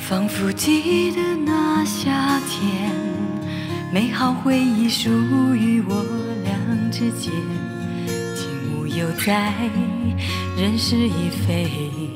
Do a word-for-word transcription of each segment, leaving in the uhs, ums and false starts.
仿佛记得那夏天，美好回忆属于我俩之间。景物又在，人事已非，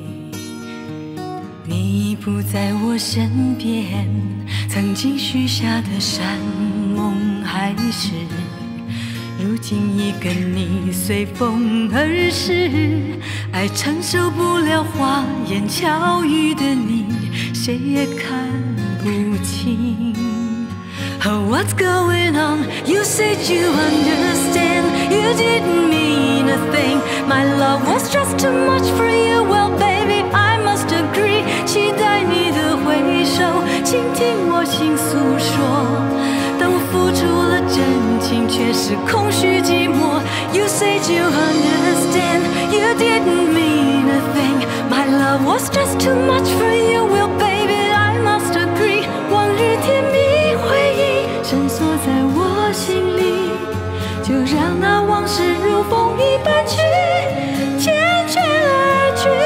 你不在我身边，曾经许下的山盟海誓，如今已跟你随风而逝。爱承受不了花言巧语的你，谁也看不清。Oh, what's going on? You said you understand. You didn't mean a thing. My love was just too much for you. Well, baby, I must agree. 期待你的回首，倾听我心诉说。当我付出了真情，却是空虚寂寞。You said you understand. You didn't mean a thing. My love was just too much for you. Well, baby, I must agree. 往日甜蜜回忆深锁在我心里，就让那往事如风一般去缱绻而去。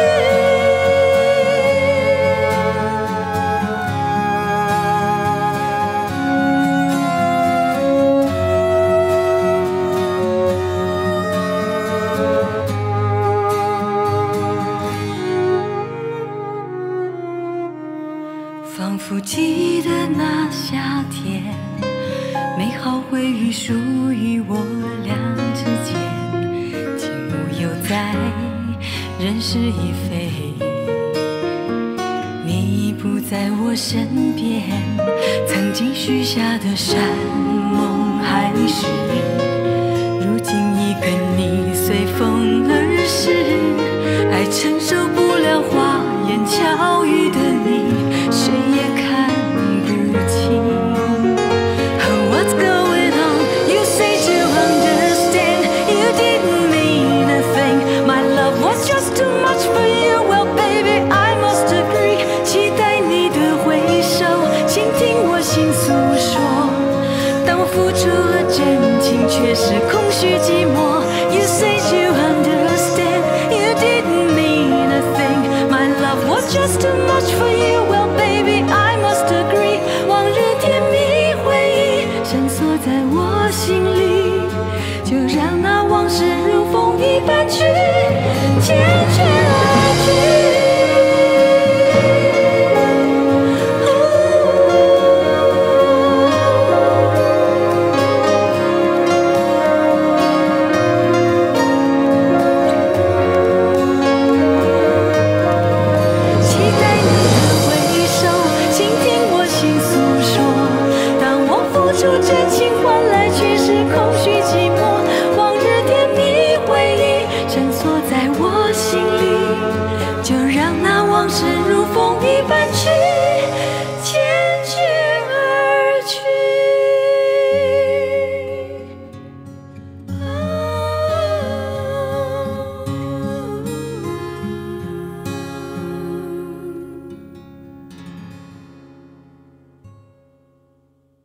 仿佛记得那夏天，美好回忆属于我俩之间。景物又在，人事已非，你不在我身边，曾经许下的山盟海誓，如今已跟你随风而逝。爱承受不了花言巧语的你，谁也看不清。Oh, what's going on? You said you understand. You didn't mean a thing. My love was just too much for you. Well, baby, I must agree. 期待你的回首，倾听我心诉说。当我付出了真情，却是空虚寂寞。You said you understand. You didn't mean a thing. My love was just too much for you. Well, baby, I must agree. 往日甜蜜回忆深锁在我心里，就让那往事如风一般去。